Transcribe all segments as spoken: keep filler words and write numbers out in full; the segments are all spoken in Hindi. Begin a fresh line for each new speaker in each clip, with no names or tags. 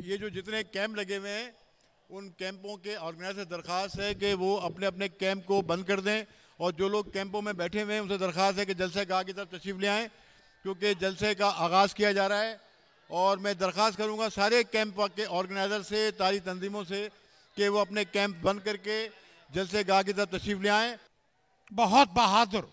ये जो जितने कैंप लगे हुए हैं उन कैंपों के ऑर्गेनाइजर से दरख्वास्त है कि वो अपने अपने कैंप को बंद कर दें, और जो लोग कैंपों में बैठे हुए हैं उनसे दरख्वास्त है कि जलसे गाह की तरफ तशरीफ़ ले आएँ, क्योंकि जलसे का आगाज़ किया जा रहा है। और मैं दरख्वास्त करूँगा सारे कैंप के ऑर्गेनाइजर से, तारी तंजीमों से, कि वो अपने कैंप बंद करके जलसे गाह की तरफ तशरीफ़ ले आएँ।
बहुत बहादुर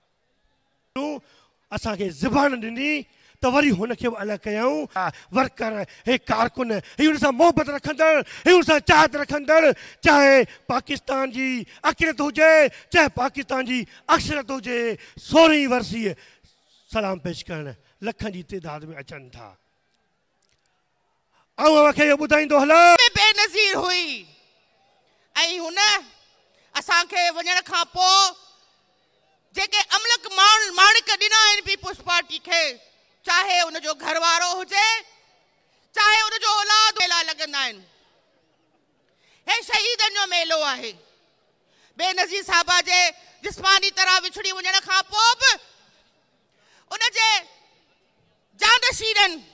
असांखे ज़बान ॾिनी त वरी हुनखे बि अलॻि कयूं। वर्कर हे कारकुन हे हुन सां मोहबत रखंदड़, हे हुन सां चाहत रखंदड़, चाहे पाकिस्तान जी अक़िदत हुजे चाहे पाकिस्तान जी अक्सरत हुजे, सोरहीं वर्सी सलाम पेश करण लखनि जी तइदाद में अचनि था। ऐं मूंखे इहो ॿुधाईंदो हलो
बेनज़ीर हुई ऐं हुन असांखे वञण खां पोइ जेके अमलक माणिक ॾिना आहिनि पीपुल्स पार्टी खे, चाहे उनजो घर वारो हुजे चाहे उनजो औलाद, मेला लॻंदा आहिनि। हे शहीदनि जो मेलो आहे। बेनज़ीर साहिबा जे जिस्मानी तरह विछड़ी वञण खां पोइ बि उनजे जानशीरनि